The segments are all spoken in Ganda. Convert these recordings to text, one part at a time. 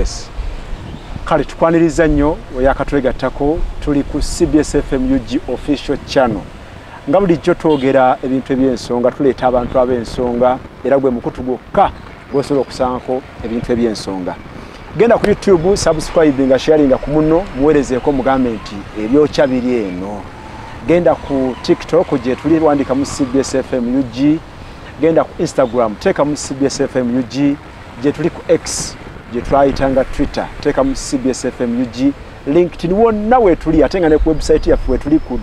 yes kale tukwaniriza nnyo oyakatwegattako tuli ku CBS FM UG official channel nga bulijjo twogera ebintu eby'ensonga tuleeta abantu ab'ensonga era gwe mukutu gwokka gwosobola okusankako ebintu eby'ensonga genda ku YouTube subscribe nga sharinga ku muno muwerezeeko mugambe nti ebyokya biri eno genda ku TikTok gye tuli wandika mu CBS FM UG genda ku Instagram teeka mu CBS FM UG gye tuli ku X gye twayitanga Twitter teeka mu CBS FM UG LinkedIn wonna wetuli ate nga ne ku website yaffe wetuli ku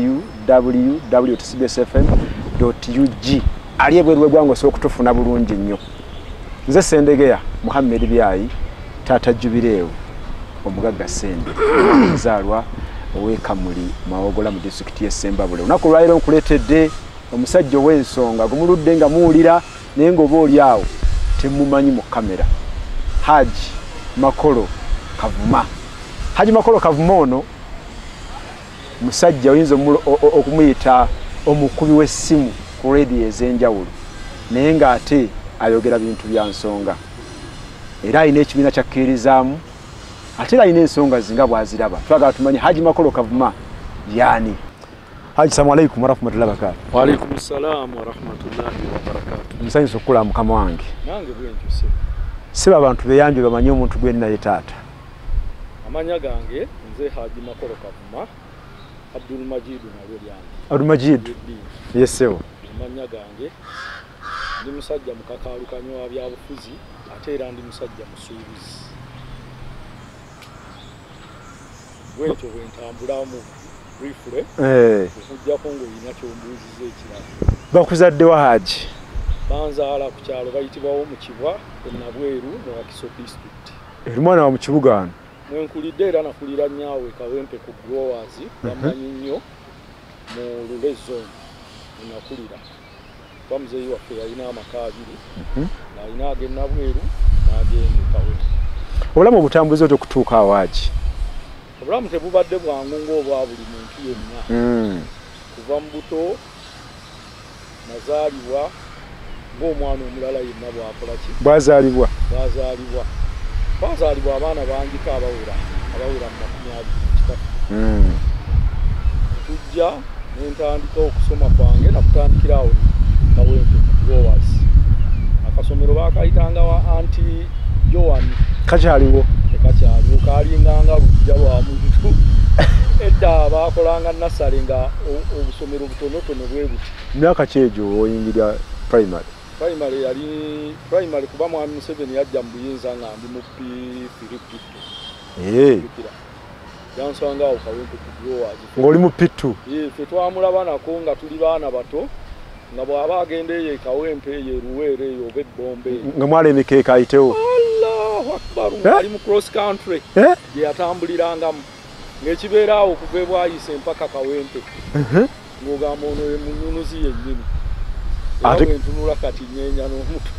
www.cbsfm.ug ali ebweru bw'eggwanga osobola okutufuna bulungi nnyo nze Sendegeya Muhammed Byayi taata Jubireewo omugagga Sende omuzaalwa ow'Ekamuli Mawogola mu disitulikiti y'e Ssembabule olunaku lwaliro nkuleetedde omusajja ow'ensonga gumuludde nga muwulira naye ng'oba oli awo temumanyi mu kamera Hajji Makolo Kavuma Hajji Makolo Kavuma ono musajja oyinza okumuyita omukubi w'essimu ku radio ez'enjawulo naye ng'ate ayogera bintu bya nsonga era alina ekibiina kyakkirizaamu ate era alina ensonga zinga bw'aziraba twagala tumanye Hajji Makolo Kavuma yaani Hajji salamu alaykum wa rahmatullahi wa barakatuh. Wa alaykum salaam wa rahmatullahi wa barakatuh. Musanyusa okula mukama wange. Nange bwenjo se. Siba abantu beyanjwe bamanyi omuntu gwe nina taata. Amanya gange nze Hajji Makolo Kavuma Abdul Majid nalyo lyange. Abdul Majid. Yesewo. Amanya gange ndi musajja mukakaalukanyo wa byabufuzi ate era ndi musajja musuubizi. Bwenjo bwentambulamu briefly kujja kongo ina kyombuzize ekirala bakuzadde wa Hajji banzaala ku kyalo bayitibwawo mu Kibwa Nabweru mu Wakiso district eri mwana wa mu kibuga wano mwenkulidde era nakulira nnyawe Kawempe ku growers bamanyi nnyo mu Lule zone nakulira bamuzeeyi waffe yalina amaka abiri nalina ag'e Nabweru n'ag'e Kawempe obulamu obutambuze otyo okutuuka awo Hajji obulamu tebubadde bwangu ng'obwa buli muntu yenna kuva mu buto nazaalibwa ng'omwana omulala yenna bw'akola ki bwazaalibwa abaana bangiko abawera mu 20 tujja nentandika okusoma kwange nakutandikira awo Kawempe ku growers akasomero baakayitanga wa anti Joan kakyaliwo tekakyaliwo kalinganga lujja lwa muntu edda bakolanga nasale nga obusomero butonotono bwe buti myaka kyejo oyingira primary yali kuba mwami Museveni yajja mu buyinza nga ndi mu P3 yansanga awo Kawempe ku growers ng'oli mu P2 ffe twamulabanako nga tuli baana bato nga bw'aba agenda eyo Kawempe eyo Luweere eyo oba Ebbombe nga mwala emikeeka ayitewo Allahu Akbar ali mu cross country gye yatambulirangamu ng'ekibeera awo okuva Bwayise mpaka Kawempe ng'ogamba ono ye munnyunuzi yennyini era bwentunula kati nyeenya n'omutu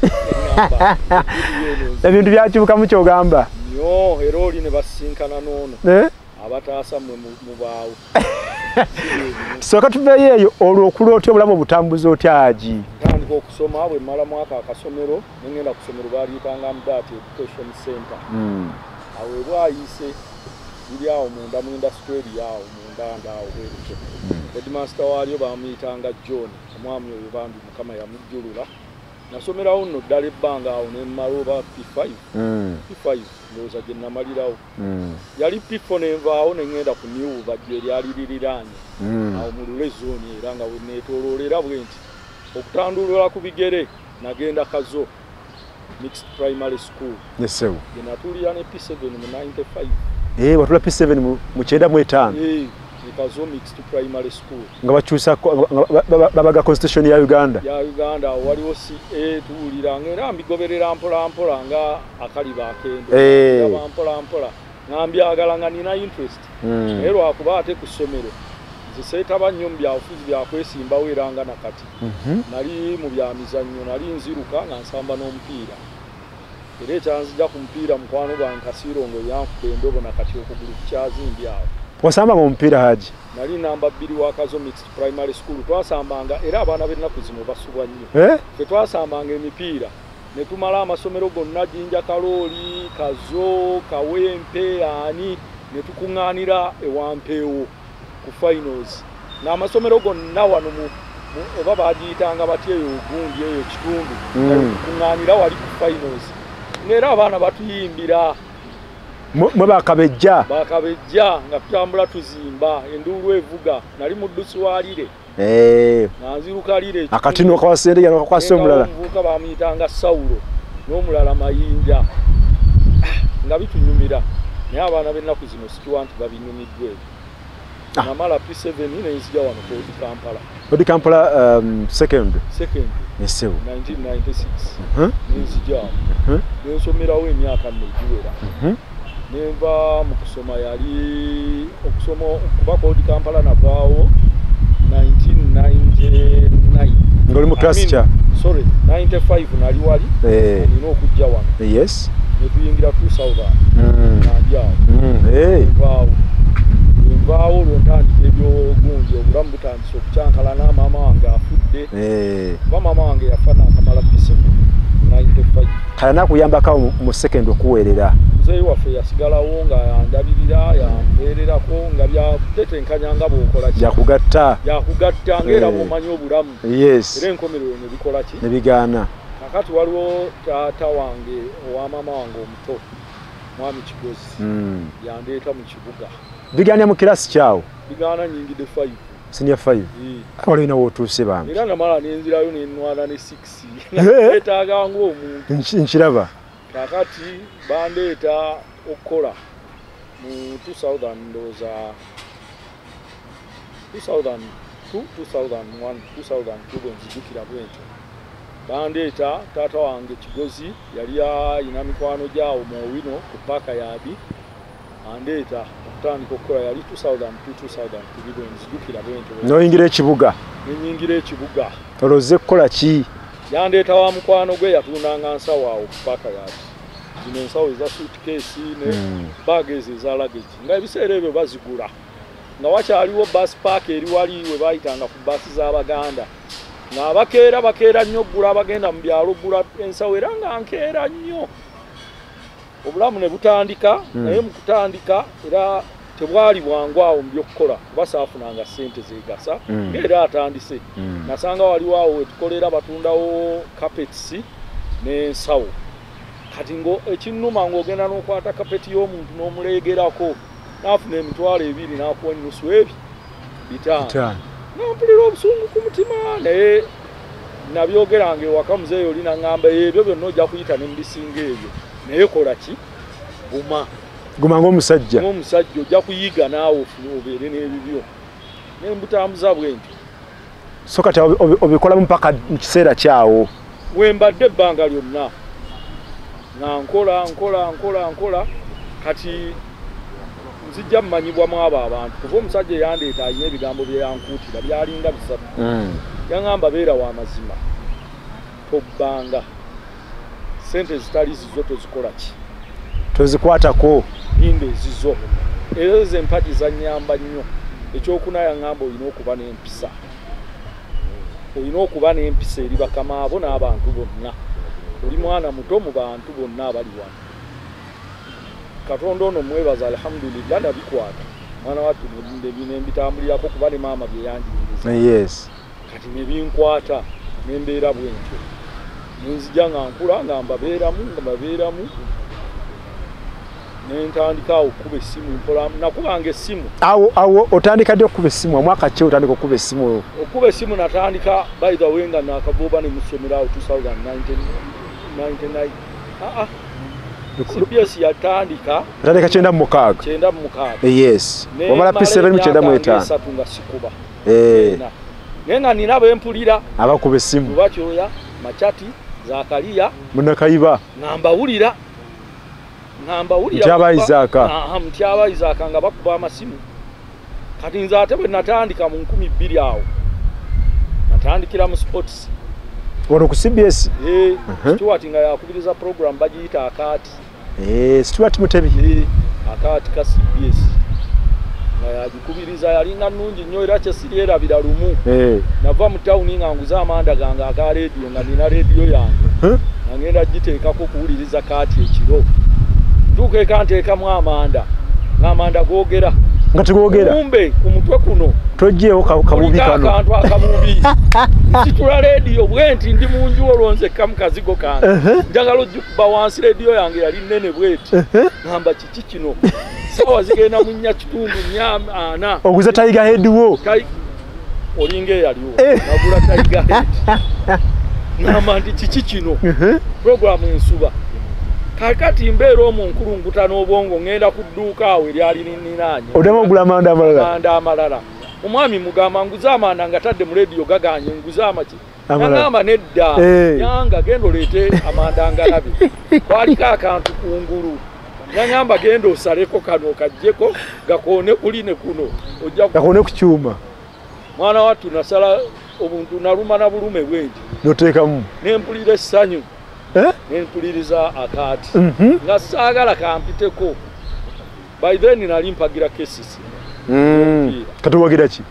ebintu byakibukamu kyogamba nnyo era oli ne basisinkana n'ono abataasa mwe mubaawo soka tuveeyo eyo olwo okula otya obulamu obutambuza otya Hajji ntandika okusoma bwe mmala mwaka akasomero nengenda ku ssomero baaliyitanga Mudati Education Center awo e Bwayise liri awo munda mu industry awo mundanda awo bweruke headmaster waalyo bamuyitanga John omwami oyo bambi Mukama yamujjulula nasomerawo nno ddala ebbanga awo ne mmala oba P5 ndowooza gye namalirawo yali P4 nenvaawo nengenda ku New Bajjo eryali liriraanye awo mu Lule zone era nga we neetooloolera bwe nti okutandulula ku bigere nagenda Kazo Mixed Primary School yesewo gye natulira ne P7 mu 95 watula P7 mu 95 Kazo Mixed Primary School nga bakyusa babaga constitution ya Uganda waliwo CA tuwulira ng'era mbigoberera mpola nga akali bakendo mpola ng'ambyagala nga nina interest naye lwakuba ate ku ssomero nze seetaba nnyo mu byabufuzi byakwesimbawo era nga nakati nali mu byamizannyo nali nziruka nga nsamba n'omupiira era ekyanzija ku mupiira mukwano gwange Kasiirongo yanfuba endobo nakati okugulu kukyazimbi awo wasambanga omupiira Hajji nali namba 2 wa Kazo Mixed Primary School twasambanga era abaana b'ennaku zino basubwa nnyo ffe twasambanga emipiira ne tumala amasomero gonna Jinja Kalooli, Kazo, Kawempe, ani ne tukuŋŋaanira ewampeewo ku finals. N'amasomero gonna wano oba bagiyitanga batya eyo Ogundi eyo kitundu tukuŋŋaanira wali ku finals. Ng'era abaana batuyimbira. Mwe bakabejja nga tutambula tuzimba enduulu evuga nali muddusi walire nanzirukalire akatino kawasende yano kakwasa omulala mvuka bamuyitanga Sawulo n'omulala Mayinja nga bitunyumira naye abaana b'ennaku zino sikiwa nti babinyumiddwe namala P7 nenzija wano Odi Kampala second yesewo 1996 nenzija nensomerawo emyaka 4 egiwera Neva mu kusoma yali okusoma okuva ku Odi Kampala navaawo 1999 ngoli mu class cha 95 nali wali nina okujja wano yes ne tuyingira 2000 najjawo nvaawo lwontandika ebyogungi obulamu butandise okucyankalana maama wange afudde kuba maama wange yafa n'akamala P7 95 kale nakuyambako mu second okuweerera muzeeyi waffe yasigalawo nga yandabirira yampeererako nga byakutetenkanya nga bw'okola ki yakugatta ng'era bw'omanyi obulamu era enkomerero ne bikola ki ne bigaana kakati waliwo taata wange owa maama wange omuto mwami Kigozi yandeeta mu kibuga bigaanya mu kirasi kyawo bigaana nyingide 5 senior 5 awalina wotuuse bambi era namala nenzirayo nenwana ne 6 etaaga ng'omuntu nkiraba kakati bandeeta okukola mu 2000 ndowooza 2002 bwenzijukira bwentyo bandeeta taata wange Kigozi yali ayina mikwano gyawo mu Owino ku paaka yaadi andeeta okutandika okukola yali 2002 bwenzijukira bwentyo noyingira ekibuga nenyingira ekibuga oloze kukola ki yandeeta wa mukwano gwe yatundanga nsawo awo ku paaka yaadi zino ensawo eza suitcase ne baaga ezo eza luggage nga ebiseera ebyo bazigula nga wakyaliwo bus park eri wali we bayitanga ku basi z'Abaganda nga bakeera nnyo oggula abagenda mu byalo oggula ensawo era nga nkeera nnyo obulamu ne butandika naye mu kutandika era tebwali bwangu awo mu by'okukola kuba saafunanga ssente zeegasa ng'era atandise nasanga waliwo awo wetukolera batundawo carpets n'ensawo kati ekinnuma ng'ogenda n'okwata kapeti y'omuntu n'omuleegerako n'afuna emitwalo 2 n'akuwa ennusu ebi 5 nampulira obusungu ku mutima naye nabyogeranga ewaka muzeeyi oli naŋŋamba ebyo byonna ojja kuyita ne mubisinga ebyo naye kola ki guma ng'omusajja ojja kuyiga naawe ofune obeere n'ebibyo ne mbutambuza bwentyo so kati obikolamu mpaka mu kiseera kyawo wembadde ebbanga lyonna nga nkola kati nzijja mmanyibwamu abo abantu kuva omusajja eyandeeta alina ebigambo bye yankuutira byalinga 3 yaŋŋamba beera wa mazima tobbanga sente zitali zizo tozikola ki tozikwatako ninde ezizo ezo zempagi zannyamba nnyo ekyokuna yaŋŋamba olina okuba n'empisa eri bakama abo n'abantu bonna oli mwana muto mu bantu bonna abali wano Katonda ono mwebaza alhamdulillah nabikwata mwana wattu nembitambulirako kuba ne maama bye yanjiriza kati nebinkwata nembeera bwentyo nenzija nga nkula nga mbabeeramu nentandika okukuba essimu mpola nakubanga essimu awo otandika ddi okukuba essimu omwaka ki otandika okukuba essimu okukuba essimu natandika by the way nga nakavuuba ne musomerawo 2099 CBS yatandika 96 yes wamala P7 mu 95 nga sikuba naye nga nina bempulira abakuba essimu Luba Kyoya Machati Zakaliya Munakayiba ngambawulira Mtyaba Isaka nga bakuba amasimu kati nze ate bwe natandika mu 2000 awo natandikira mu sports wano ku CBS Stuart nga yakubiriza program bagiyita akaati Stuart Mutebi akaati ka CBS nga yagikubiriza yalinga nnungi nnyo era kyesirierabira lumu nava mu tawuni nga nguza amanda gange aka radio nga nina radio yange ngenda giteekako kuwuliriza kaati ekiro ntuuka eka nteekamu amanda ng'amanda googera nga tegwogera kumbe ku mutwe kuno toggyewo kabubi kano akantu akabubi situla leediyo bwenti ndi mu nju olwonzekka mu kazigo kange njagala ogikuba wansi leediyo yange yali nnene bweti ngamba kiki kino sawa zigenda mu nnya kitundu nnya ana oguza tayiga heediwo olinga eyaliwo nagula tayiga heedi ngamba nti kiki kino puroguramu ensuba kakati mbeera omunkulunguta n'obwongo ngenda ku dduuka awo eryali nininaanye odema ogula amanda amalala omwami mugamba nguza amanda nga tadde mu leediyo gaganye nguza amaki nagamba nedda yanga genda oleete amanda ngalabe kwaliko akantu kungulu nagamba genda osaleko kano kajjeko gakoone kuli ne kuno gakoone ku kyuma mwana wattu nasala obuntu naluma na bulume bwenti noteekamu nempulira essanyu nempuliriza akaati nga saagala kampiteko by then nali mpagira kesisi katuwagira ki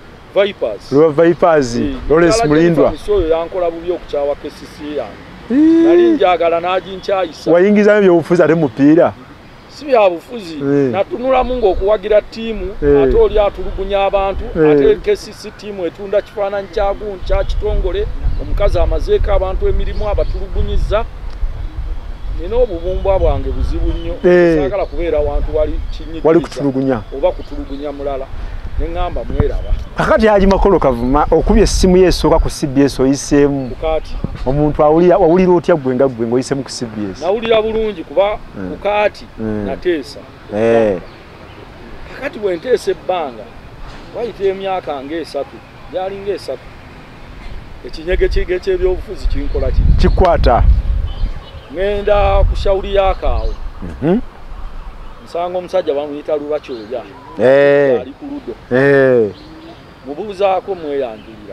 Vipers Lawrence Mulindwa oyo yankola bubi okukyawa kesisi yange nali njagala naginkyayisa wayingizayo byobufuzi ate mupiira si byabufuzi natunulamu ng'okuwagira ttiimu ate oli atulugunya abantu ate kesisi ttiimu etunda kifaananyi kya kitongole omukazi amazeeko abantu emirimu abatulugunyiza nina obubumbwa bwange buzibu nnyo saagala kubeera wantu wali kutulugunya oba kutulugunya mulala neŋŋamba mweraba kakati Hajji Makolo Kavuma okubye essimu yeesooka ku CBS oyiseemu kukaati omuntu wawulira otya gwe nga gwe ng'oyiseemu ku CBS nawulira bulungi kuba kukaati nateesa kakati bwe nteesa ebbanga wayita emyaka ng'esatu gyali ng'esatu ekinyege kige ky'ebyobufuzi kinkola ki kikwata ngenda ku shawuli yakaawo nsanga omusajja bamuyita Luba Kyoya ali ku ludo mubuuzaako mweyanjulira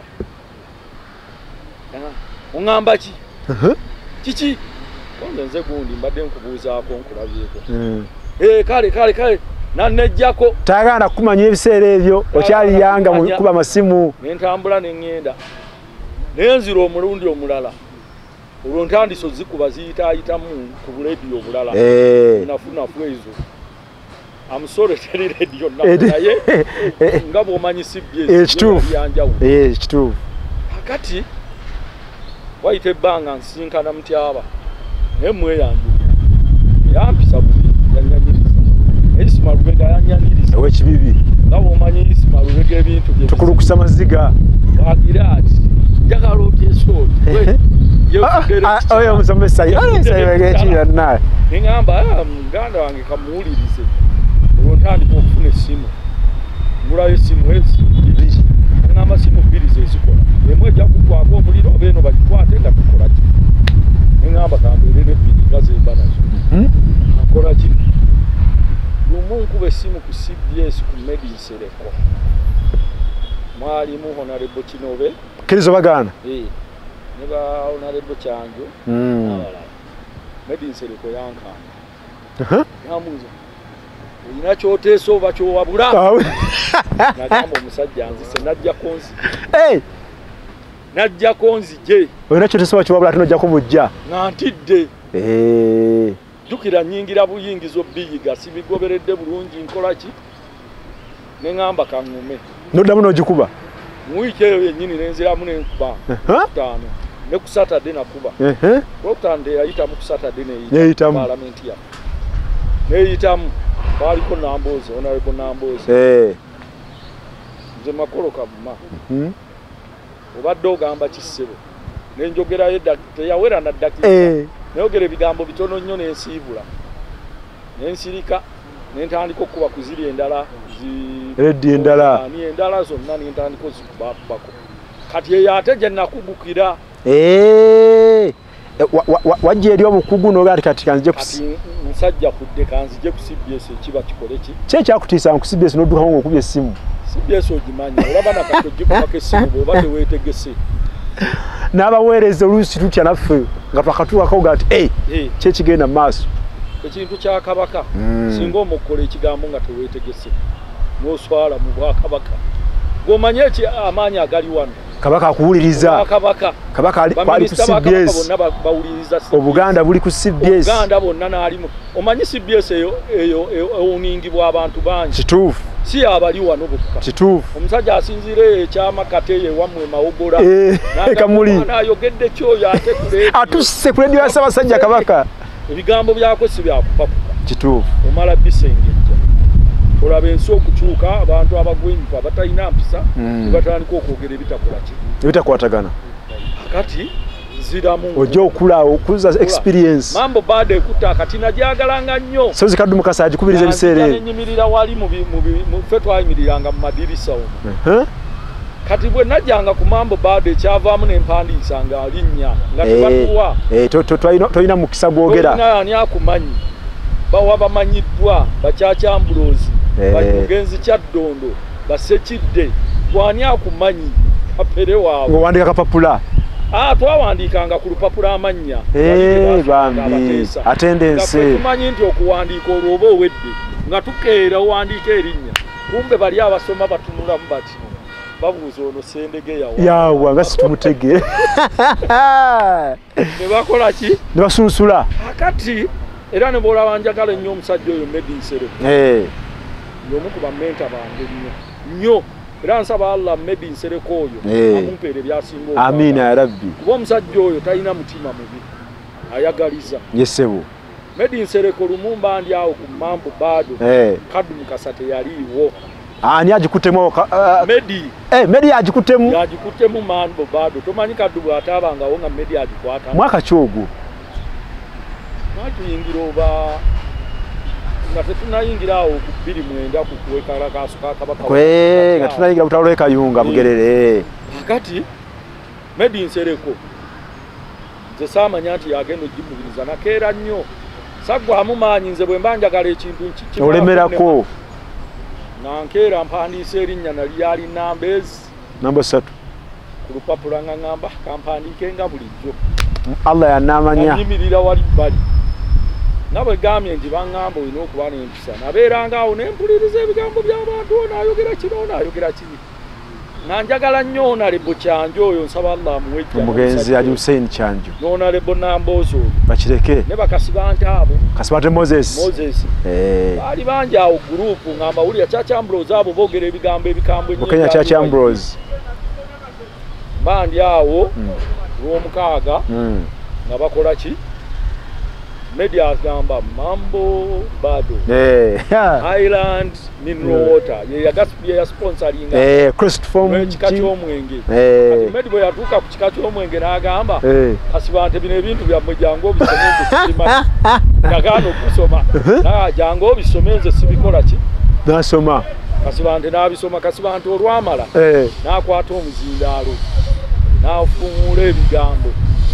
oŋŋamba ki kiki konde nze gundi mbadde nkubuuzaako nkulabyeko kale nanejjako taagala kumanya ebiseera ebyo okyali yanga mu kuba amasimu nentambula neŋŋenda nenzira omulundi omulala olwo ntandise ozikuba ziyitaayitamu ku buleediyo obulala nafunafu ezo amusore teri leediyo naye nga bw'omanyi ekituufu kakati wayita ebbanga nsinkana mutyaba naye mweyanjulira yampisa bubi yanyanyiriza Isima Lubega yanyaniriza ow'ekibibi nga bw'omanyi Isima Lubega ebintu bye tukulukusa maziga wagira ati njagala otyesooti oyo omusomesa ekiyonna neŋŋamba muganda wange kamuwulirize olwo ntandika okufuna essimu ngulayo essimu ezi neŋŋamba simu bbiri zezikola emu ejja kukwako omuliro oba eno bagikwate nga tukola ki neŋŋamba kambeerera ebbiri nga zemba nazo akola ki lumu nkuba essimu ku CBS ku Medinsereko mwalimu Honorable Kinobe kkirizo bagaana ne ba Honorable Kyanjo n'abalala Medinsereko yankanga yamuuza olina kyoteesa oba kyowabula nagamba omusajja nzise najjako nzije olina kyoteesa oba kyowabula ate nojjako bujja nga ntidde jjukira nnyingira buyingizo biyiga sibigoberedde bulungi nkola ki neŋŋamba kaŋŋume noddamu n'ogikuba mu wiiki eyo yennyini nenziramu nenkuba kutaano ne ku Saturday nakuba Olwokutaano yayitamu ku Saturday neyitamu paalamenti yaffe neyitamu baaliko Nambooze Honorable Nambooze nze Makolo Kavuma obadde ogamba kisebo nenjogerayo teyawera na ddakiika nayogera ebigambo bitono nnyo nensiibula nensirika nentandika okuba ku ziri endala reddi endala zonna nentandika ozikubakubako kati eyo ate gye nakugukira wajja eri obukugu nogaa kati kanzije musajja kudde kanzije ku CBS ekiba kikole ki kyekyakutiisanga ku CBS noddukamu ng'okubya essimu CBS ogimanyi olaba nakati ogikubako essimu bw'oba teweetegese n'abaweereza oluusi tutya naffe nga twakatuukako ga ati kyekigenda mu maaso ekintu kya kabaka singa omukola ekigambo nga teweetegese n'oswala mu bwakabaka ng'omanye amaanyi agali wano kabaka akuwuliriza kabaka ali ku CBS Obuganda buli ku CBS Obuganda bonna n'alimu omanyi CBS eyo ewuningibwa abantu bangi kituufu si abali wano bokka kituufu omusajja asinzire ekyama kateye wamwe mawogola kamuli n'ayogedde kyoyo ate kule atusse ku radio ya Ssaabasajja kabaka ebigambo byako si byakupapuka kituufu omala bisengejja olaba ensi okukyuka abantu abagwenyuka batalina mpisa batandika okwogera ebitakwatagana kati ziramu ojja okulaawo okuza experience mambo baada ekutta kati najyagalanga nnyo sozi kaddu mukasa agikubiriza ebiseera nyimirira wali mu ffe twayimiriranga mu madirisa omwo kati bwe najjanga ku mambo baada ekyavaamu n'empandiisa nga alinnya nga tebatuwa tolina mukisa gwogera ani akumanyi bawa bamanyiddwa bakyakyambulozi bamugenzi kyaddondo basekidde gwani akumanyi kapere waabwe wandika kapapula twawandikanga ku lupapula amannya bambi attendance tumanyi nti okuwandiika olwoba owedde nga tukeera owandiika erinnya kumbe bali abasoma batunulamu bati babuuza ono sendege yawa nga situmutege ne bakola ki ne basunsula akati era ne bwolaba njagala ennyo omusajja oyo Medinsere y'omu ku bamenta bange nnyo era nsaba Allah Medinsere koyo amumpeere byasinga amina ya rabbi kuba omusajja oyo talina mutima mubi ayagaliza yesebo Medinsere ko lumumba ndi awo ku mambo bado kaddu mukasa teyaliiwo ani agikutemu Medi agikutemu mambo bado tomanyi kaddu bw'atabangawo nga Medi agikwata mwaka kyogo tuyingira oba nga tetunayingira awo ku 29 ku kuwekala kasuka kabaka nga tunayingira butalo ekayunga bugerere kati Medinsere ko nze saamanya nti yagenda ogimubiriza nakeera nnyo saggwamu maanyi nze bwe mba njagala ekintu olemerako nankeera mpandiisa erinnya nali yali namba 3 ku lupapula nga ngamba kampandiike nga bulijjo Allah yanamanya nyimirira wali bbali nabwe gambye nti baŋŋamba olina okuba n'empisa nabeeranga awo nempuliriza ebigambo by'abantu onaayogera kino onaayogera kiri nanjagala nnyo onalebo Kyanjo oyo nsaba Allah amuwejja omugenzi ali Hussein Kyanjo n'onalebo Namboozo bakireke ne bakasibante abo kasibante Moses baali bangi awo gurupu ngamba wulira Kyakyambulozi abo boogera ebigambo ebikambwe nnyo Kenya Kyakyambulozi bandi awo lw'omukaaga nga bakola ki media agamba mambo bado Highland mineral water ye sponsoring Crest Form kika ky'omwenge kati media bwe yatuuka ku kika ky'omwenge n'agamba kasibante bino ebintu byammwe jangu obisome nze sibima nagaana okusoma jangu obisome nze sibikola ki nasoma kasibante n'abisoma kasibante olwamala n'akwata omuzindaalo n'afuumuula ebigambo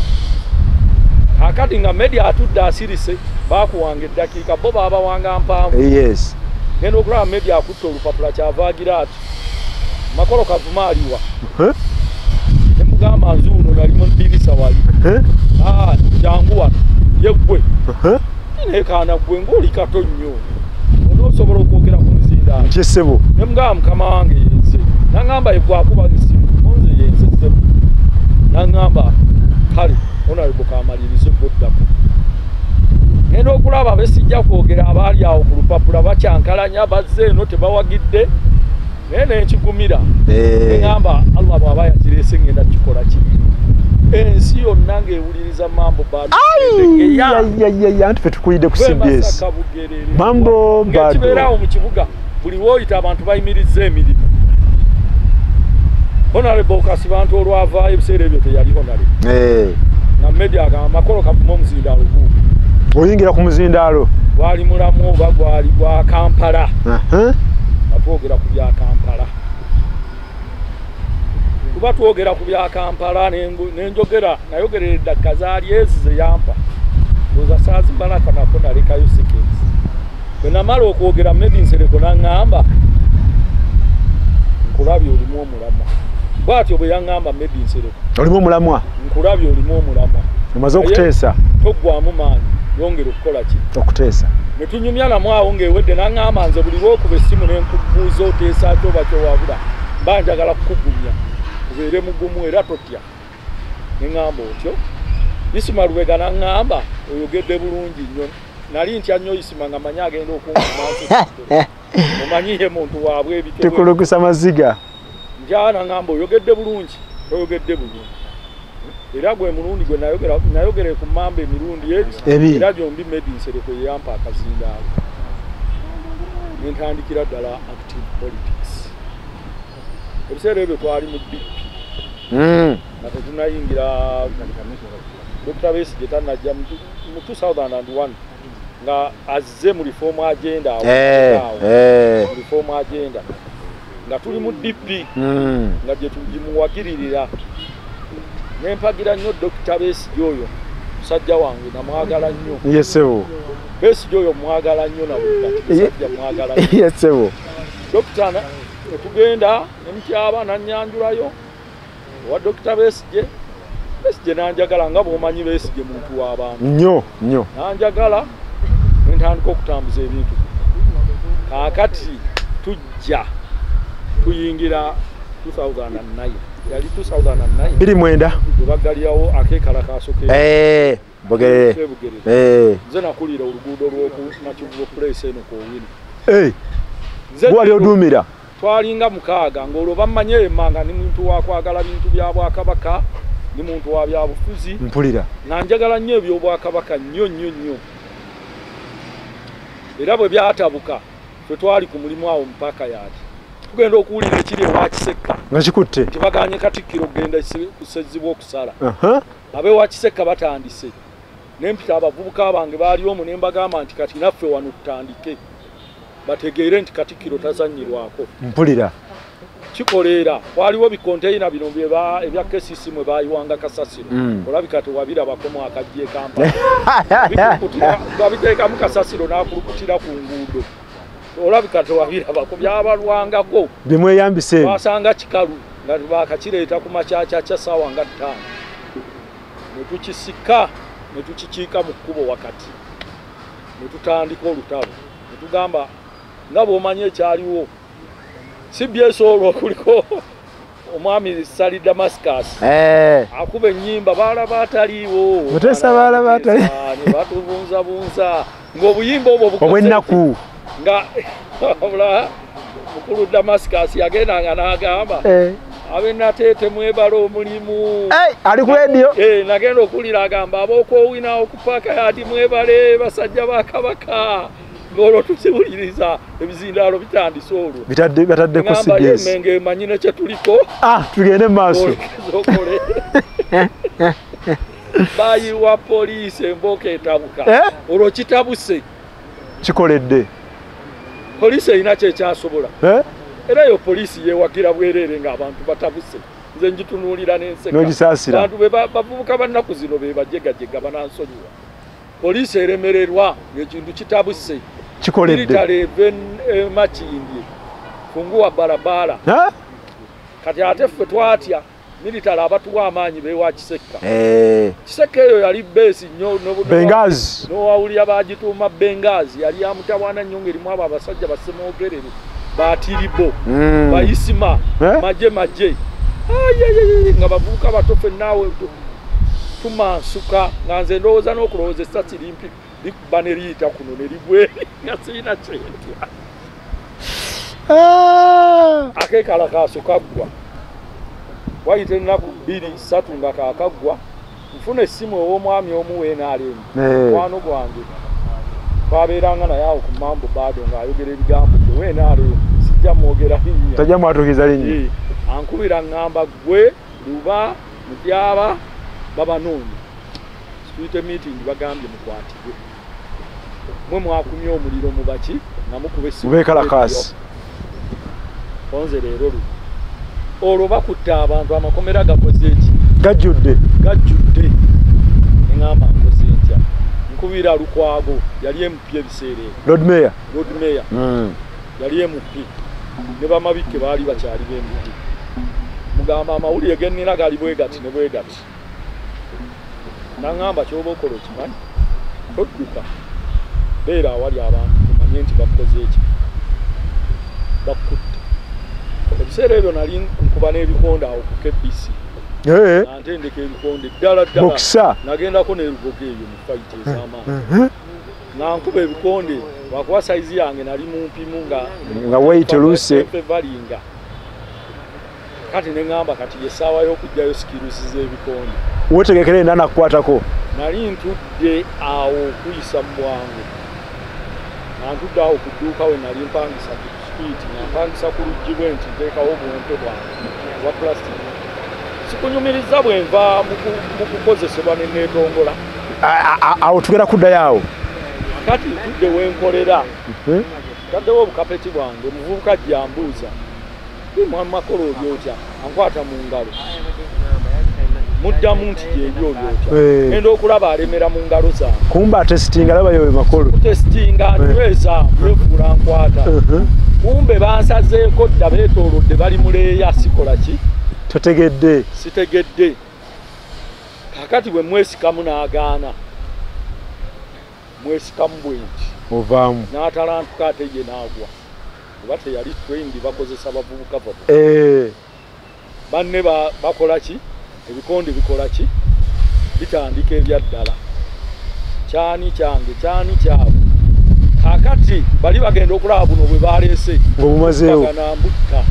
akati nga media atudde asirise bakuwanga eddakiika bo baabawanga mpanvu genda okulaba media akutta olupapula kyavaagira ati Makolo Kavuma aliwa ne mugamba nzuuno nali mu ddirisa wali jangu wano yeggwe nekaana ggwe ng'oli kato nnyo onoosobola okwogera ku muzindaalo kyesebo ne mugamba mukama wange yenze nangamba yegwakuba esimu onze yenze ssebo nangamba kale onalebo kamalirize boddako ngenda okulaba besijja kwogera abaali awo ku lupapula bakyankalanya bazze eno tebawagidde naye nenkigumira eŋŋamba Allah bw'aba yakireese ngenda kikola ki ensi yonna ng'ewuliriza mambo bado anti fe tukulidde ku CBS mambo bado ng'ekibeerawo mu kibuga buli w'oyita abantu bayimirizza emirimu Honorable Kasibantu olwavaayo ebiseera ebyo teyali honorable na media agamba Makolo Kavuma omuzindaalo gumu oyingira ku muzindaalo gwali mulamu oba gwali gwa Kampala twogera ku bya Kampala kuba twogera ku bya Kampala nenjogera nayogerera eddakika zaali ezi ze yampa ndowooza saazimbalaka nako nalekayo seconds bwe namala okwogera Medinsereko naŋŋamba nkulabye olimu omulamwa bwatyo bwe yaŋŋamba Medinsereko olimu omulamwa nkulabye olimu omulamwa omaze okuteesa toggwamu maanyi yongera okukola ki okuteesa ne tunyumya namu awo ng'ewedde naŋŋamba nze buli lwokuba essimu n'enkubuuza oteesa ki oba kyowabula mba njagala kukugumya ubeere mugumu era totya. Neŋŋamba otyo. Isima Lubega n'aŋŋamba oyogedde bulungi nnyo. Nali ntya nnyo Isima nga manyi agenda okunkumansi. Omanyiye muntu waabwe ebitebwe. Tekulukusa maziga. Njaa n'aŋŋamba oyogedde bulungi, oyogedde bulungi. Era gwe mulundi gwe nayogere ku mmamba emirundi ebiri. Era gyombi Medi Nsereko yampa akazindaalo. Nentandikira ddala active politics. Ebiseera ebyo twali mu DP. Nga tetunayingira Dr. Besigye tanajja mu 2001 nga azze mu reform agenda reform agenda nga tuli mu DP nga gye tugimuwagiririra. Nempagira nnyo Dr. Besigye oyo musajja wange namwagala nnyo. Yesewo. Besigye oyo mwagala nnyo na musajja mwagala nnyo. Yesewo. Dr. Tugenda nemukyaba nanyanjulayo wa Dr. Besigye. Besigye nanjagala nga bw'omanyi Besigye muntu w'abantu. Nnyo. Nanjagala nentandika okutambuza ebintu. Kaakati tujja tuyingira 2009. Yali 2009. Biri mwenda. Bagaliyawo akeekalakaaso ke. Bogere. Nze nakulira oluguudo lw'oku Nakivubo Place eno Kowini. Gwali odumira. Twalinga 6 ng'olwo bammanye emmanga ni muntu wakwagala bintu bya Bwakabaka ni muntu wa byabufuzi. Mpulira. Nanjagala nnyo eby'Obwakabaka nnyo. Era bwe byatabuka ffe twali ku mulimu awo mpaka yaati. Tugenda okuwulira ekiri ewa Kisekka. Nga kikutte. Tibaganye Katikkiro ogenda kusezibwa okusala. Abeewa Kisekka batandise. Nempita abavubuka bange baali omwo ne mbagamba nti kati naffe wano tutandike. Bategeere nti Katikkiro tazannyirwako. Mpulira. Kikoleera waliwo bikonteyina bino ebya KCC mwe bayiwanga Kasasiro. Olabika tewabirabako mwaka gye Kampala. Babiteekamu Kasasiro n'akulukutira ku nguudo. Olabika tewabirabako byabalwangako. Bimweyambise. Basanga kikalu nga bakakireeta ku makyakya kya ssaawa nga 5. Ne tukisika ne tukikiika mu kkubo wakati. Ne tutandika olutalo. Ne tugamba nga bw'omanyi ekyaliwo. CBS olwo kuliko omwami Sali Damascus. Akuba ennyimba balaba ataliiwo. Mutesa balaba atali. Ne batubunza. Ng'obuyimba obwo obw'ennaku. Nga mukulu Damascus yagendanga n'agamba abenateete mwebala omulimu. Ali ku radio. Nagenda okulira agamba ab'okwowina okupaka yati mwebale basajja ba Kabaka. Ng'olwo tukiwuliriza ebizindaalo bitandise olwo. Batadde ku CBS. Menge manyine kye tuliko. Tugende mu maaso. Bayiwa poliisi embooko etabuka. Olwo kitabuse. Kikoledde. Poliisi erina kyekyasobola. Era yo poliisi yeewagira bwereere ng'abantu batabuse. Nze njitunuulira n'enseka. N'ogisaasira. Abantu bavubuka bannaku zino be bajegajega banansonyiwa. Poliisi eremererwa ng'ekintu kitabuse. Kikoledde. Military Makindye. Funguwa barabara. Kati ate ffe twatya. Military abatuwa amaanyi beewa Kisekka. Kisekka eyo yali beesi nnyo. Benghazi. N'owawulira bagituuma Benghazi. Yali yamutawaana nnyo ng'erimu abo abasajja basemoogerere. Batiribo. Bayisima. Maje. Nga bavubuka bato ffennaawe tumansuka nga nze ndowooza n'okulowooza essasi limpi likuba ne liyita kuno ne ligwe nga sirina kyentya. Akeekalakaaso kaggwa. Wayita ennaku 2-3 nga kaakaggwa. Nfuna essimu ow'omwami omu w'enaalemu. Mukwano gwange. Twabeeranga naye awo ku Mambo Bado ng'ayogera ebigambo bye w'enaalemu. Sijja mwogera linnya. Tajja mwatuukiza linnya. Ankubira ngamba gwe Luba Mutyaba babanoonya. Street meeting bagambye mukwatibwe. Mwe mwakumye omuliro mu baki nga mukube essimu. Mubeekalakaasi. Onze leero olwo bakutte abantu amakomera gakoze eki? Gajjudde. Engamba nkoze ntya. Nkubira Lukwago yali MP ebiseera. Lord Mayor. Yali MP. Ne bamabikke baali bakyali b'embuti. Mugamba amawulire gennina gali bwegati ne bwegati. Nangamba kyoba okola okimanyi. Todduka. Beera awali abantu kumanye nti bakoze eki. Bakutte. ebiseera ebyo nali nkuba n'ebikonde awo ku KBC nantendeka ebikonde ddala nagendako n'erugogo eyo mu fayiti ez'amaanyi nankuba ebikonde lwakuba sayizi yange nali mumpimu nga weiteruse valinga kati neŋŋamba kati yessaawa y'okujjayo sikirusi z'ebikonde wetegekera enda nakukwatako nali ntudde awo okuyisa mu bwangu nantudde awo ku dduuka we nali mpangisa ku street nampangisa ku luggi bwe nti nteekawo obwempe bwange obwa plastic sikunyumiriza bwe nva mu kukozesebwa ne neetongola awo tugera kuddayo awo kati ntudde wenkolera taddewo obukapeti bwange omuvubuka jyambuuza mwami Makolo oli otya ankwata mu ngalo muddamu nti gyeri oli otya enda okulaba alemera mu ngalo zange kumba atesitinga laba yowe Makolo testinga nyweza mwefuula nkwata kumbe bansazeeko dda beetoolodde bali muleeya sikola ki totegedde sitegedde kakati bwe mwesikamu n'agaana mwesikamu bwenti ovaamu n'atalantuka ate ye n'agwa oba teyali twendi bakozesa bavubuka banne bakola ki ebikonde bikola ki bitandika ebyaddala kyani kyange kyani kyabwe kakati bali bagenda okulaba buno bwe baleese ng'obumazeewo nambutta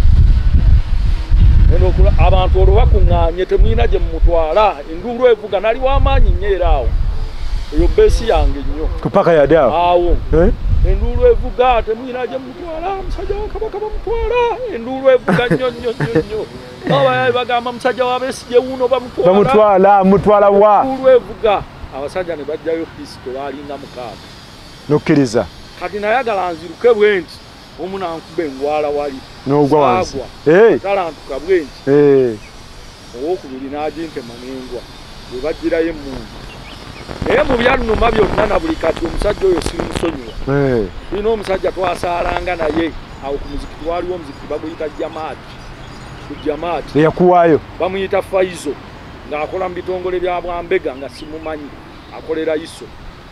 abantu olwo bakuŋŋaanye temulina gye mumutwala enduulu evuga nali w'amaanyi nnyo era awo eyo beesi yange nnyo kupaka yadde awo enduulu evuga temulina gye mumutwala musajja wa kabaka bamutwala enduulu evuga nnyo nnyo nnyo nnyo abayayi bagamba musajja wa Besigye wuuno bamutwala wa enduulu evuga abasajja ne bajjayo pisito baalinga 6 nokkiriza kati nayagala nziruke bwe nti omu nankuba engwala wali n'ogwa wansi talantuka bwe nti owookubiri n'aginkema n'engwa bwe bagirayo emmundu naye mu byannuma byonna na buli kati omusajja oyo simusonyiwa tulina omusajja twasaalanga naye awo ku muzikiti waliwo omuzikiti baguyita jamaati ku jamaati eyakuwaayo bamuyita Faizo ng'akola mu bitongole bya Bwambega nga simumanyi akolera iso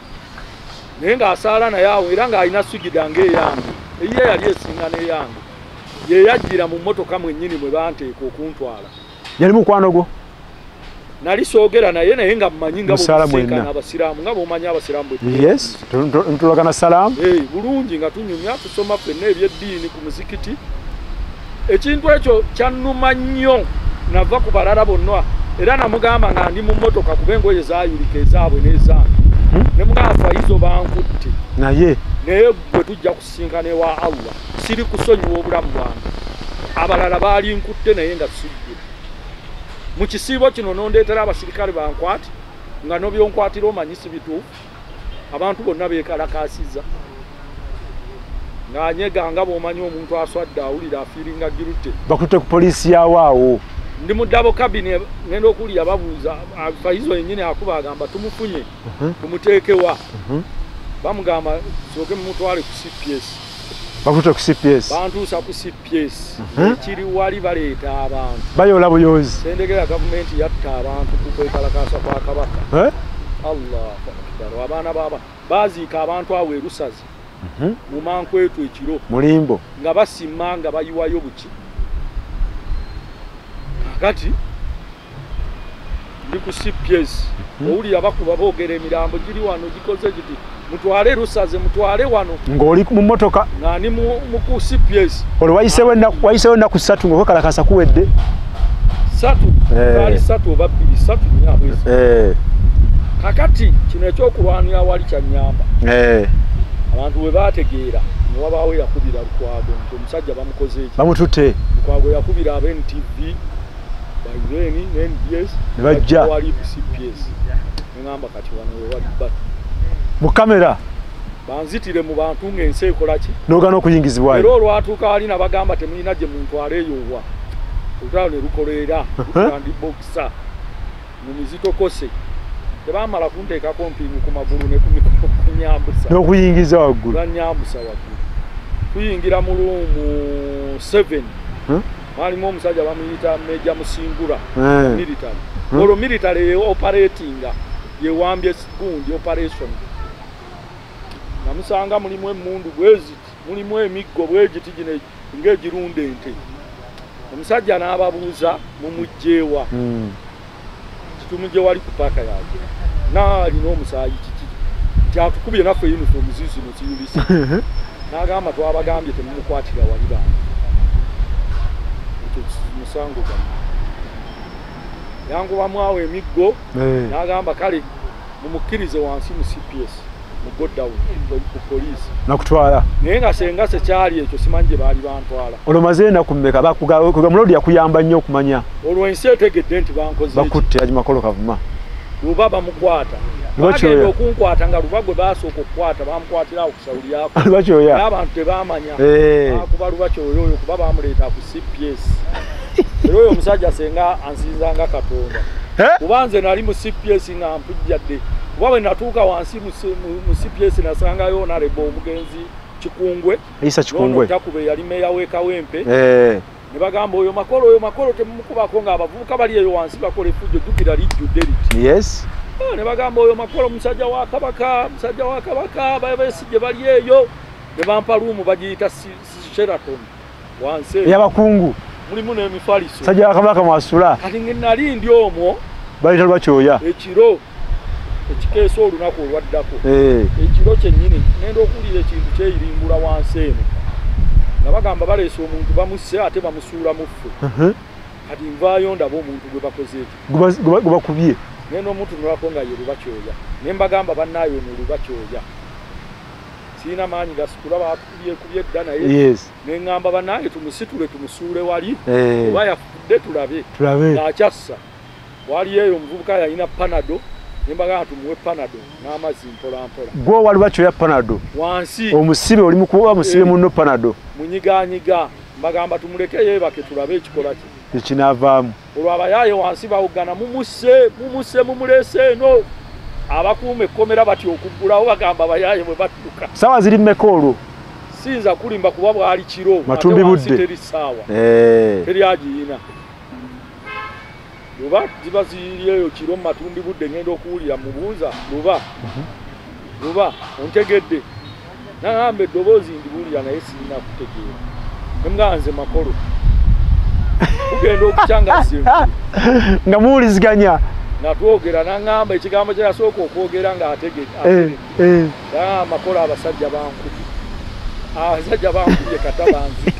naye ng'asaala naye awo era ng'alina swigida ng'eyange eyiye yali esinga n'eyange ye yajjira mu mmotoka mwennyini mwe banteeka okuntwala yali mukwano gwo nali soogera naye nga mmanyi nga bwemusenkana abasiraamu nga bw'omanyi abasiraamu yes ntulagana salaamu bulungi nga tunyumya tusoma ffenna ebyeddiini ku muzikiti ekintu ekyo kyannuma nnyo nava ku balala bonna era namugamba nga ndi mu mmotoka kuba engoye zaayulika ezaabwe n'ezange ne mugamba Faizo bankutte naye bwe tujja kusinkana ewa Allah siri kusonyiwa obulamu bwange abalala baali nkutte naye nga sijje mu kisiibo kino nondeetera abasirikale bankwati nga nobyonkwatira omanyisi bituufu abantu bonna beekalakaasiza ng'anyega nga bw'omanyi omuntu aswadde awulira afiiringa girute bakutte ku poliisi yawaawo ndi mu dabo kabine ngenda okuwulira babuuza Faizo yennyini akuba agamba tumufunye tumuteekewa bamugamba sooke mumutwale ku CPS bakutte ku CPS bantuusa ku CPS ekiri wali baleeta abantu bayola buyozi sendegera gavumenti yatta abantu ku kwekalakaasa kwa kabaka Allahu akbar abaana baba baziika abantu awo erusazi mu mankwetu ekiro mulimbo nga basimma nga bayiwayo buki kakati ndi ku CPS owulira bakuba boogera emirambo giri wano gikoze giti mutwale rusaze mutwale wano ng'oli mu mmotoka nga ndi mu ku CPS olwo wayiseewo ennaku 3 ng'okwekalakasa kuwedde 3 ali 3 oba 2 3 nnyabwe kakati kino ekyokulwanira wali kyannyamba abantu bwe baategeera ne wabaawo yakubira Lukwago nti omusajja bamukoze eki bamututte Lukwago yakubira ab'NTV bayireni n'NBS ne bajja wali ku CPS ngamba kati wano we wali batu mu kamera banzitire mu bantu ng'ensi ekola ki n'ogana okuyingizibwayo era olwatuuka wali nabagamba temulina gye muntu aleeyowa olutalo ne lukolera lukandi bokisa mu mizitokose tebamala kunteekako mpingu ku magulu ne kunyambusa n'okuyingiza waggulu banyambusa waggulu tuyingira mu luumu 7 mwalimu omusajja bamuyita Meja Musingura military olwo military operatinga yewambye gundi operation namusanga mulimu emmundu bweziti mulimu emiggo bwegiti gino ng'egirunda ente omusajja n'ababuuza mumugjeewa kitumugje wali ku paaka yake n'alina omusaayi kiki kyatukubye naffe uniform zino ziyulisa n'agamba twabagambye temumukwatira wali bantu ekyo musango gano yangu bamwawo emiggo n'agamba kale mumukkirize wansi mu CPS mu godown ku poliisi nakutwala naye nga senga sekyali ekyo simanyi gye baali bantwala olomaze nakummeka bakuga mulodi yakuyamba nnyo okumanya olwo ensi etegedde nti bankoze bakutte Hajji Makolo Kavuma luba bamukwata bagenda okunkwata nga luba gwe basooka okukwata bamukwatira awo ku sawuli yako Luba Kyoya n'abantu tebamanya bakuba Luba Kyoya oyo kuba bamuleeta ku CPS era oyo omusajja senga ansinzanga Katonda kuba nze nali mu CPS nga mpujjadde kuba bwe natuuka wansi mu CPS nasangayo Honorable omugenzi Kikungwe Isa Kikungwe takube yali meya w'Ekawempe ne bagamba oyo Makolo temumukubako ng'abavubuka bali eyo wansi bakola effujjo jjukira lijjudde liti yes ne bagamba oyo Makolo musajja wa Kabaka bebesigye bali eyo ne bampa luumu bagiyita Sheraton wansi y'abakungu mulimu n'emifaliso sajja wa Kabaka mwasula kati nali ndi omwo bayita Luba Kyoya ekiro ekikeesa olunaku olwaddako ekiro kyennyini ngenda okuwulira ekintu kyeyirimbula wansi eno nga bagamba baleese omuntu bamusse ate bamusuula mu ffe kati nvaayo ndaba omuntu gwe bakoze eki gwe bakubye ngenda omutunulako nga ye Luba Kyoya ne mbagamba bannaayo ono Luba Kyoya siina maanyi gasikula batukubye dda naye ne ŋŋamba bannaaye tumusitule tumusuule wali oba yafudde tulabe ng'akyassa wali eyo omuvubuka yalina panado nembaga tumuwe panado n'amazzi mpola mpola gwo wali Luba Kyoya panado wansi omusibe oli mukuba musibe munno panado munyiganyiga mbagamba tumuleke yeebake tulabe ekikola kye ekinavaamu olwo abayaaye wansi bawugana mumusse mumuleese eno abakuuma ekkomera bati okuggulawo bagamba abayaaye bwe badduka sawa ziri mmeka olwo siyinza kulimba kuba bwali kiro matumbi budde teri ssaawa teri agiyina Luba ziba ziri eyo kiro mu matumbi budde ngenda okuwulira mubuuza Luba ontegedde n'agamba eddoboozi ndibuulira naye sirina kutegeera nemganze Makolo kugenda okukyanga nga muwuliziganya nga twogera n'aŋŋamba ekigambo kye yasooka okwogera ng'ategedde Makolo abasajja bankubye kata banzite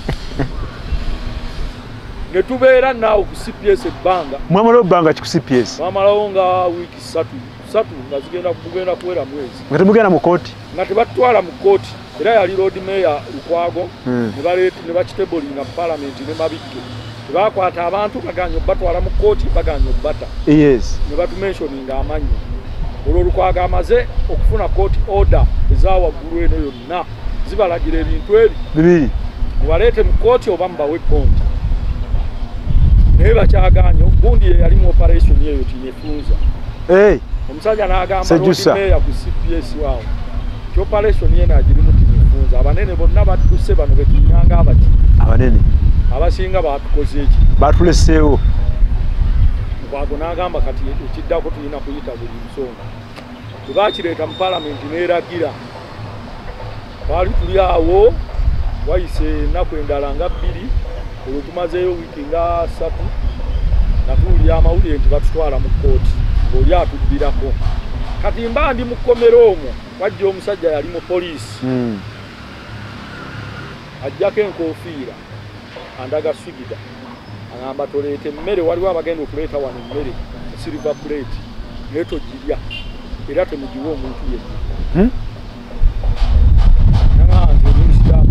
ne tubeera naawe ku CPS ebbanga mwamalawo ebbanga ki ku CPS mwamalawo nga wiiki ssatu nga kugenda kuwera mwezi nga temugenda mu kooti nga tebatutwala mu kooti era yali road mayor Lukwago ne bakitebolinga mu palamenti ne Mabikke tebakwata abantu baganya obatwala mu kooti baganya obbata ne batumensioninga amannya olwo Lukwago amaze okufuna kooti order ezawaggulu eno yonna zibalagira ebintu bibiri mubaleete mu kooti oba mubawe pondi naye bakyaganya gundi ye yali mu operation eyo tinefunza omusajja n'agamba meya ku CPS waawo ki operation ye naagirimu tinefunza abanene bonna badduse bano betunyanga abaki abanene abasinga batukoze eki batuleseewo Lukwago n'agamba kati ekiddako tulina kuyita buli nsonga bwe bakireeta mu palamenti neeragira twali tuli awo wayise ennaku endala nga 2 olwo tumazeeyo wiiki nga 3 natuwulira amawulire nti batutwala mu kooti ng'oli atubbirako kati mba ndi mu kkomera omwo wajja omusajja yali mu poliisi ajjako enkofiira andaga swigida agamba toleete emmere waliwo abagenda okuleeta wano emmere mu silver plate naye togirya era temugiwa omuntu yenna nanganze ebymusiramu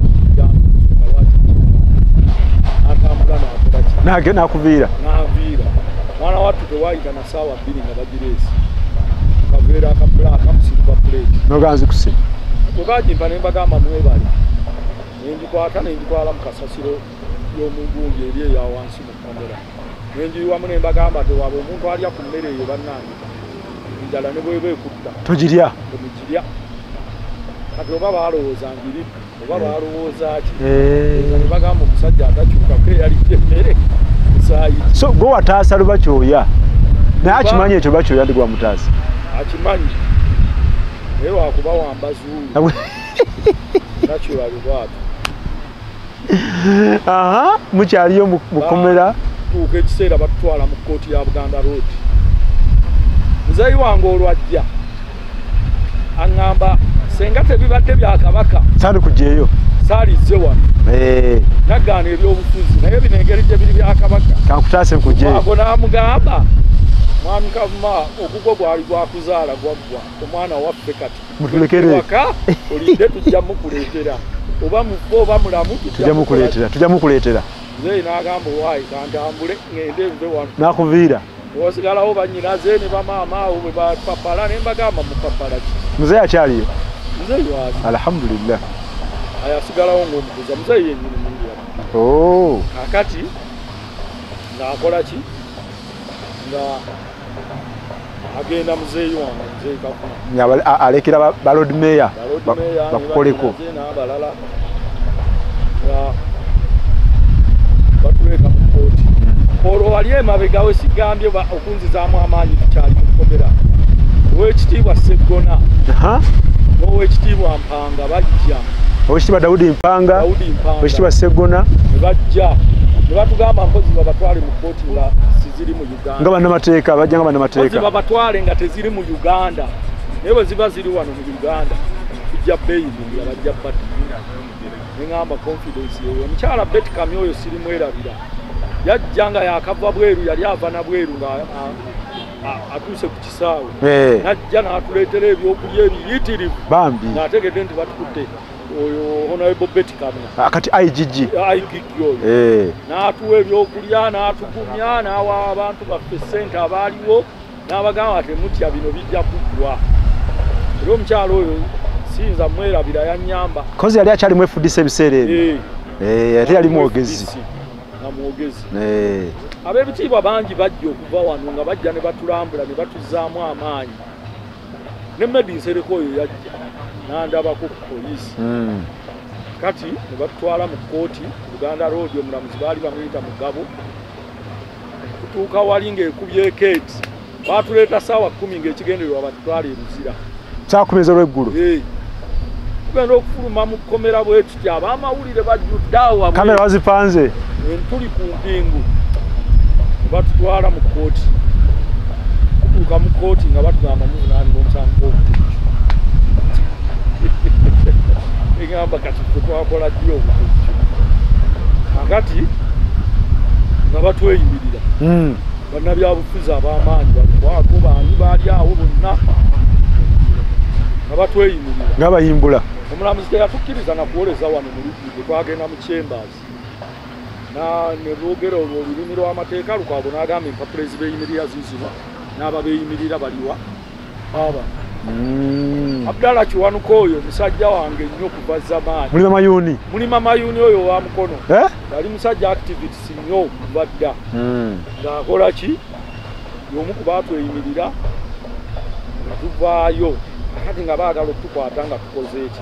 nakuviira mwana wattu tewaayita na ssaawa 2 nga bagireesi kaveera akabulaaka mu silver plate noganzikuse bwe bagimpa ne mbagamba mwebale nengikwata nengitwala mu kasasiro y'omugungi eri eya wansi mu kkomera nengiwamu ne mbagamba tewaba omuntu alya ku mmere eyo bannange enjala ne bweba ekutta togirya temugirya kati oba balowooza ngiridde oba balowooza ki ne bagamba omusajja atakyukako eyalidde emmere musaayi so gwe wataasa Luba Kyoya naye akimanyi ekyo Luba Kyoya ndi gwa mutaasa akimanyi naye lwakuba wambazuulu nakyolabe bwatu aha mukyaliyo mukomera tuuka ekiseera batutwala mu kkooti ya Buganda Road. Muzeeyi wange olwajja aŋŋamba senga tebibadde bya Kabaka sandi kujeeyo saalizze wano naggaana ebyobufuzi naye bino engeri gye biri bya Kabaka kankutaase nkujeeyo ago n'amugamba mwami Kavuma ogugwo gwali gwakuzaala gwaggwa omwana waffe kati mutulekere waka olidde tujja mukuleetera oba mufu oba mulamu tujja mukuleetera Muzeeyi n'agamba waayi kantambule ŋŋende nve wano n'akuviira osigalawo bannyinaze ne bamaama awo bwe bapapala ne mbagamba mupapala ki muzeeyi akyaliyo Muzeeyi waali alhamdulillah ayasigalawo ng'omukuza Muzeeyi yennyini mungira kakati ng'akola ki nga agenda muzeeyi wange Muzeeyi Kavuma alekera balod meya bakukoleko n'abalala nga batuleeta mu kkooti olwo wali emabegawe sigambye okunzizaamu amaanyi tukyali mu kkomera Oweekitiibwa Sseggona n'Oweekitiibwa Mpanga bajja Oweekitiibwa Daudi Mpanga Oweekitiibwa Sseggona ne bajja ne batugamba mpozi babatwale mu kkooti nga siziri mu Uganda nga bannamateeka bajja nga bannamateeka babatwale nga teziri mu Uganda naye bwe ziba ziri wano mu Uganda tujja beeyimulira bajja bati neŋŋamba confidence yeyo omukyala Betty Kamya oyo sirimwerabira yajja nga yakava bweru yali ava na bweru nga atuuse ku kisaawe najja n'atuleetera ebyokulya ebiyitirivu bambi ng'ategedde nti batukutte oyo Honorable Betty Kamya kati IGG oyo n'atuwa ebyokulya n'atugumya n'awa abantu baffe ssente abaaliwo n'abagamba temutya bino bijja kuggwa era omukyala oyo siyinza mwerabira yannyamba kozi yali akyalimu FDC ebiseera ebyo ate yali mwogezi ab'ebitiibwa bangi bajja okuva wano nga bajja ne batulambula ne batuzzaamu amaanyi ne Medi Nsereko oyo yajja n'andabako ku poliisi kati ne batutwala mu kkooti Buganda Road omulamuzi baali bamuyita Mugabo kutuuka wali ng'ekubyeko eti baatuleeta ssaawa 10 ng'ekigendererwa batutwala e Luzira saa 10 ez'olweggulo tugenda okufuluma mu kkomera bwe tuti ab'amawulire bajjudde awo kamera bazipanze tuli ku mpingu ne batutwala mu kkooti kutuuka mu kkooti nga batugamba muvunaanibwa omusango gw'obutujju egamba kati ffe twakola ddi obutujju kakati nga batweyimirira bannabyabufuzi ab'amaanyi balikwako baani baali awo bonna nga batweyimirira nga bayimbula omulamuzi teyatukkiriza nakuwoleza wano mu lujjudde twagenda mu chambers ne boogera olwo olulimi lw'amateeka Lukwago n'agamba empapula ezibeeyimirira zizino n'aba beeyimirira baliwa aba Abdallah Kiwanuka oyo musajja wange nnyo kuva zamaani mulima mayuuni oyo wa Mukono yali musajja activist nnyo kuva dda ng'akola ki y'omu ku baatweyimirira nga tuvaayo kati nga baagala okutukwata nga tukoze eki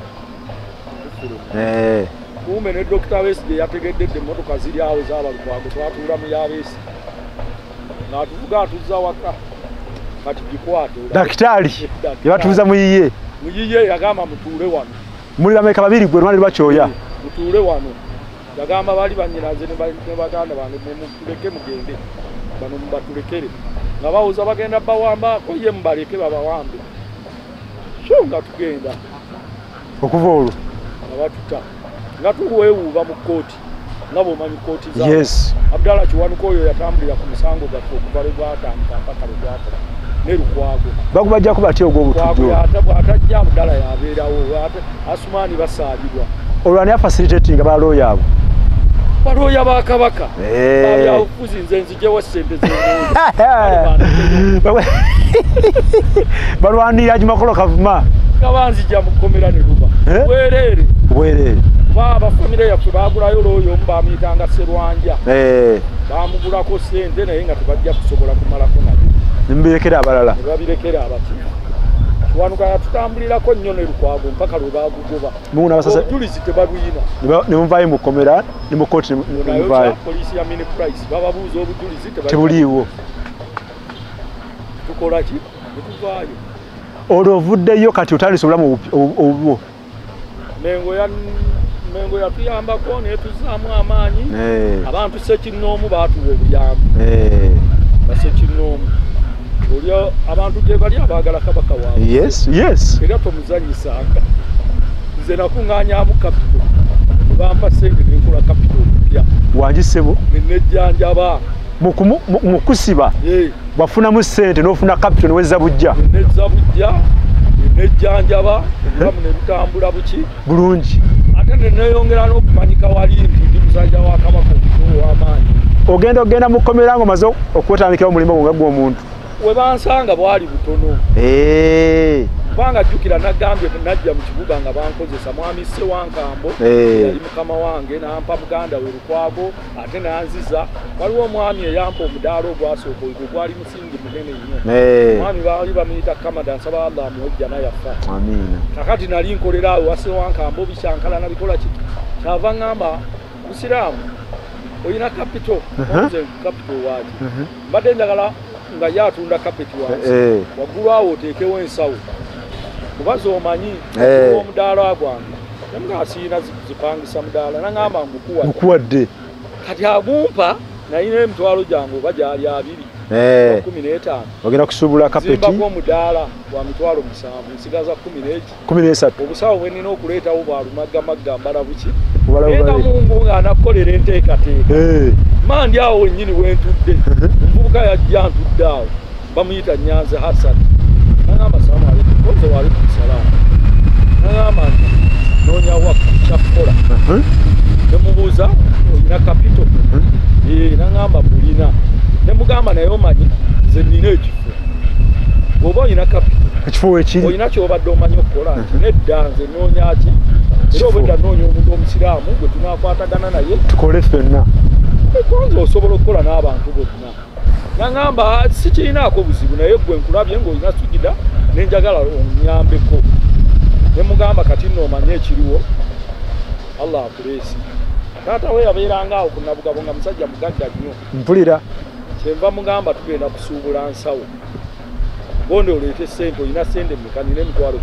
kuume ne Dr. Besigye yategeddedde emmotoka ziri awo z'abalukwago twatuula mu yabeesi ng'atuvuga atuzza waka kati gikwate dakitaali yabatuuza muyiye yagamba mutuule wano muli bameka babiri gwe lwali lwakyoya mutuule wano yagamba baali bannyinaze ne baganda bange mutuleke mugende bano mubatulekere nga bawuza bagenda bawambako ye mubaleke babawambe so nga tugenda okuva olwo nga batuta nga tuweewuuba mu kkooti nga bw'omanyi kkooti za Abdallah Kiwanuka oyo yatambulira ku musango gaffe okuva lwe gwatandika mpaka lwe gwakola ne Lukwago bakubajjako batya ogw'obutujju bw'atajja Abdallah yabeerawo Asumaani basaalirwa olwo ani afacilitatinga balooya abo balooya ba Kabaka babyabufuzi nze nzijewo ssente balwanirira Hajji Makolo Kavuma nga banzija mu kkomera ne Luba bwereere kuba abafamire yaffe baagulayo looyo omu baamuyitanga Sserwanja baamugulako ssente naye nga tebajja kusobola kumalako nabyo nemubirekera abalala nebabirekera abati Kiwanuka yatutambulirako nnyo ne Lukwago mpaka lwe baagugoba obujulizi tebaluyina ne muvaayo mu kkomera ne mu kkooti nemuvaayo poliisi ya Mini Price bababuuza obujulizi tebuliiwo tukola ki ne tuvaayo olwo ovuddeyo kati otandise obulamu obubwo Mengo Mengo yatuyambako ne tuzaamu amaanyi abantu Ssekinnoomu baatuwa obuyambi Ssekinnoomu olyo abantu gye bali abaagala kabaka waabwe yes era tomuzanyisanga nze nakuŋŋaanyaamu kapito bampa ssente nenkola kapito opya wangisebo nenejjanjaba mu kusiba wafunamu ssente n'ofuna kapito newezza bujja nejjanjaba obulamu ne butambula buki bulungi ate neneyongera n'okumanyika wali nti ndi musajja wa kabaka w'amaanyi ogenda mu kkomera nga omaze okwetandikira omulimu gwo nga gw'omuntu we bansanga bwali butono kubanga jjukira nagambye najja mu kibuga nga bankozesa mwami Ssewankambo yali mukama wange nampa muganda we Lukwago ate nanziza waliwo omwami eyampa omudaala ogwasooka ogwo gwali musingi munene nnyo omwami baali bamuyita Kamada nsaba Allah amuwejja nayafa kakati nali nkolera awo wa Ssewankambo bishankala nabikola kiti kyava ŋŋamba Musiraamu oyina kapito nze kapito waaki mbadde njagala nga yatunda kapeti wansi waggulu awo oteekewo ensawo kubaza omanyi omudaala gwange namuga asiina zipangisa mudaala naŋŋamba mukuwadde kati agumpa nayina emitwalo gyange oba gyali 215 ogenda kusuubula kapeti zimbako omudaala wa mitwalo 7 nsigaza 13 obusawo bwe nnina okuleetawo bwalumagamagga mbala buki enda mungu ng'anakolera enteekateeka mandi awo wennyini wentudde omuvubuka yajja ntudde awo bamuyita Nyanze Hassan naŋŋamba salaamu aleikum konze waalaikum salaamu naŋŋamba nti noonya wakyakukola nemubuuza olina kapito naŋŋamba mulina nemugamba naye omanyi nze nnina ekifo bw'oba olina kapito ekifo wekiri olina kyobadde omanyi okukola nti nedda nze noonya ki era obwedda noonya omuntu omusiraamu gwe tunaakwatagana naye tukole ffenna konze osobola okukola n'abantu bonna naŋŋamba sikirinaako buzibu naye gwe nkulabye ng'olina sujida nenjagala onyambeko nemugamba kati nno omanye ekiriwo Allah akuleesi taata we yabeeranga awo ku Nabugabo nga musajja mugagga nnyo mpulira kyenva mugamba tugenda kusuubula nsawo bonde oleete ssente olina ssente mmeka nina emitwalo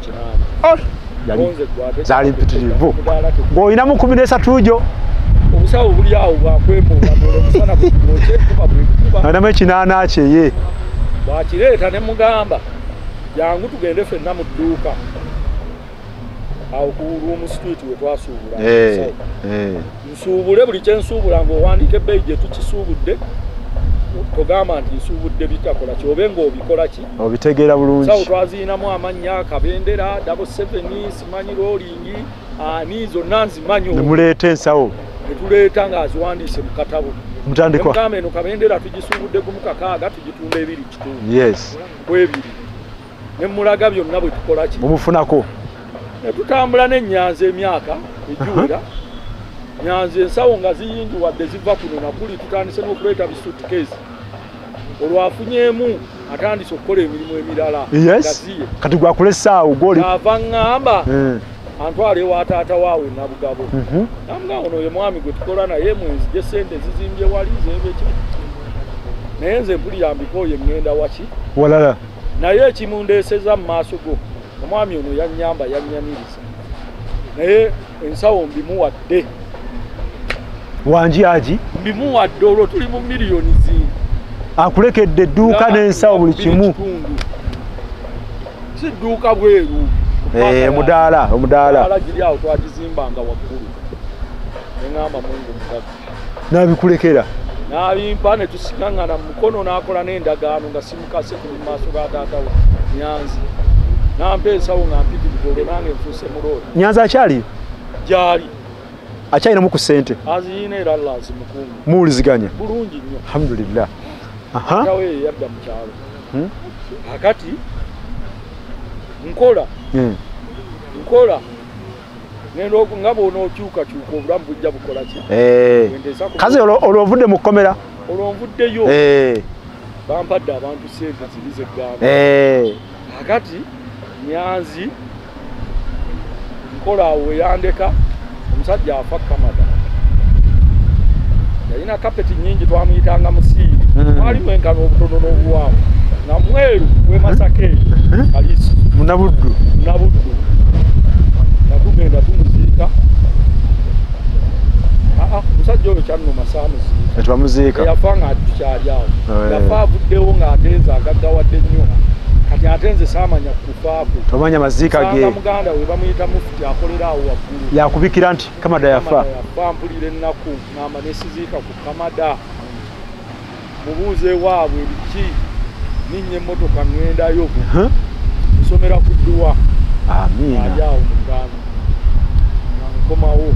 9 zaali mpitirivu ng'olinamu 13 gyo obusawo buli awo bwakwemoola omusana bwokye kuba bwekuba alinamu ekinaana kyeye bwakireeta ne mugamba jangu tugende ffenna mu dduuka awo ku Room Street we twasuubula nsuubule buli kye nsuubula ng'owandiika ebbeeyi gye tukisuubudde togamba nti nsuubudde bitakola kyobe ng'obikola ki obitegeera bulungi sawo twaziinamu amannya Kabendera 77 simanyi rolling ani zonna nzimanyi nemuleeta ensawo netuleeta ng'aziwandiise mu katabo mutandikwa emugamba eno Kabendera tugisuubudde ku 6 tugitunda 2 kitundu yes kwebiri nemulaga byonna bwe tukola ki mumufunako netutambula n'Enyanza emyaka egiwera Nyanza ensawo nga ziyingiwadde ziva kuno nakuli tutandise n'okuleeta bisuutkesi olwafunyeemu atandise okukola emirimu emirala gaziye kati gwakula essaawo goli ava ŋŋamba antwala ewa taata waawe Nabugabo namugamba ono ye mwami gwe tukola naye mwenzije ssente zizimbye wali zebeki naye nze mpulira mbikooye ŋŋenda waki walala naye ekimundeeseza mu maaso go omwami ono yannyamba yannyamiriza naye ensawo mbimuwadde wangi agi mbimuwadde olwo tuli mu miliyoni zingi akulekedde edduuka n'ensawo buli kimu si dduuka bweru omudaala giri awo twagizimbanga waggulu neŋŋamba Mungu mugaga n'abikulekera n'abimpa ne tusiŋŋaŋŋana mu mukono n'akola n'endagaano nga simukase tuli mu maaso ga taata we Nyanzi nampa ensawo nga mpitirivu nange nfuuse muloodi Nyanza akyaliyo gyali akyalinamu ku ssente aziyina era Allah azimukuumi muwuliziganya bulungi nnyo alhamdulillah tawe yadda mu kyalo akati nkola nga bw'onookyukakyuka obulamu bujja bukola ki kazi olwo ovudde mu kkomera olwo nvuddeyo bampadde abantu ssente ziri zeggamba akati Nyanzi nkola awo weyandeka omusajja afa Kamada yalina kapeti nyingi twamuyitanga musiiri mwalimu enkano obutono n'obuwanvu nga mweru wemasake kalisi munabuddu natugenda tumuziika musajja oyo kyannuma saamuziika tebamuziika yafa nga tukyali awo yafa avuddewo ng'atenze agaggawadde nnyo kati ate nze saamanya kufaako tomanya maziika ge muganda we bamuyita mufuti akolera awo waggulu yakubikira nti kamada yafa mpulira ennaku ngamba nesiziika ku kamada mubuuze waabwe biki ninnya emmotoka ŋŋendayo nsomera ku dduwa amiina ali awo muganda nkomawo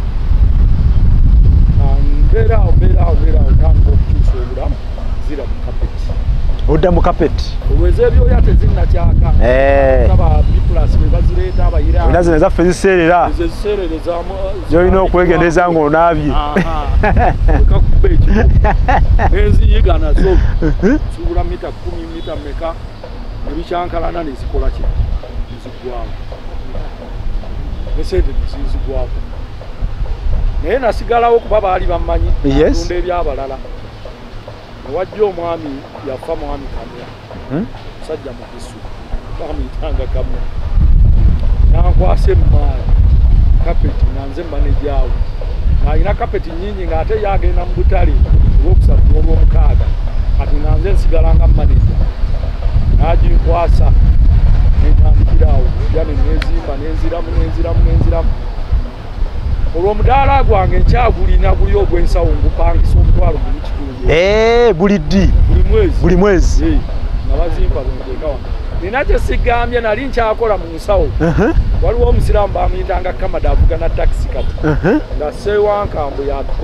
mbeeraawo tandika okukyusa obulamu zira mu kapeti odda mu kapeti olweza ebyoya tezinnakyaka aba bipulas be bazireeta abayira era zino ezaffe ziseerera gyolina okwegendeza ng'onaabye ekakuba ekigo nenziyiga nazo subula mita 10 mita meka nebikyankalana nezikola ki nezigwawo nesente nezizigwako naye nasigalawo kuba baali bammanyi tunda ebyabalala newajja omwami yafa mwami kamera musajja mukisu bamuyitanga kamera nankwasa emaali kapeti nanze manejaawo ng'alina kapeti nyingi ng'ate yagenda mu butale olwokusatu n'olwomukaaga kati nanze nsigalanga maneja naginkwasa nentandikiraawo ja nenziramu olwo omudaala gwange nkyagulina guli ogw'ensawo ngupangisa omutwalo mu kitundu buli mwezi nga bazimpa bwenteekawa nina kyesigambye nali nkyakola mu nsawo waliwo omusiraamu bamuyitanga kamada avugana takisi kati nga seewankambwe